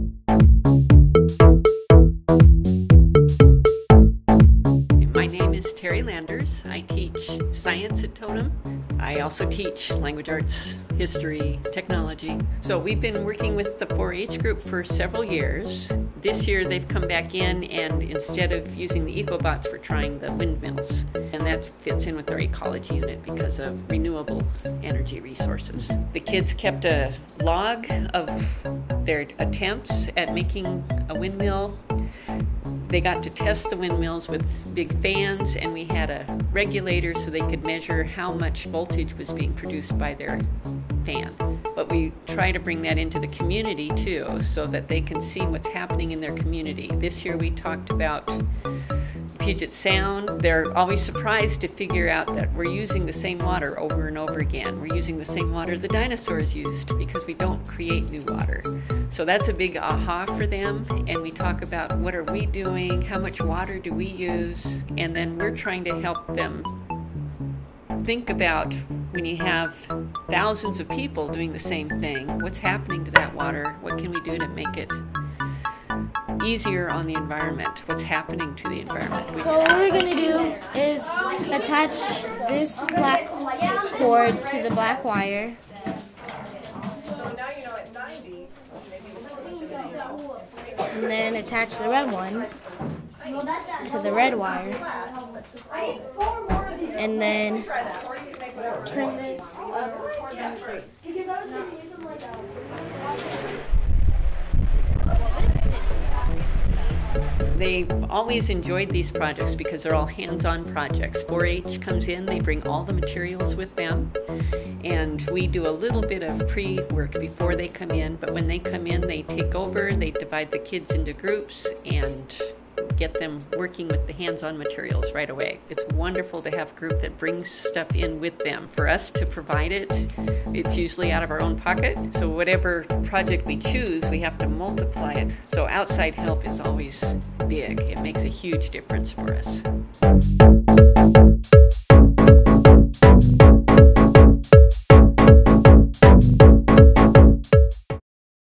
I teach science at Totem. I also teach language arts, history, technology. So we've been working with the 4-H group for several years. This year they've come back in, and instead of using the ecobots, we're trying the windmills. And that fits in with our ecology unit because of renewable energy resources. The kids kept a log of their attempts at making a windmill. They got to test the windmills with big fans, and we had a regulator so they could measure how much voltage was being produced by their fan. But we try to bring that into the community too, so that they can see what's happening in their community. This year we talked about Puget Sound. They're always surprised to figure out that we're using the same water over and over again. We're using the same water the dinosaurs used because we don't create new water. So that's a big aha for them, and we talk about what are we doing, how much water do we use, and then we're trying to help them think about when you have thousands of people doing the same thing, what's happening to that water, what can we do to make it easier on the environment, what's happening to the environment. So what we're going to do is attach this black cord to the black wire. And then attach the red one to the red wire. And then turn this. They've always enjoyed these projects because they're all hands-on projects. 4-H comes in, they bring all the materials with them, and we do a little bit of pre-work before they come in, but when they come in, they take over, they divide the kids into groups and get them working with the hands-on materials right away. It's wonderful to have a group that brings stuff in with them. For us to provide it, it's usually out of our own pocket, so whatever project we choose, we have to multiply it. So outside help is always big. It makes a huge difference for us.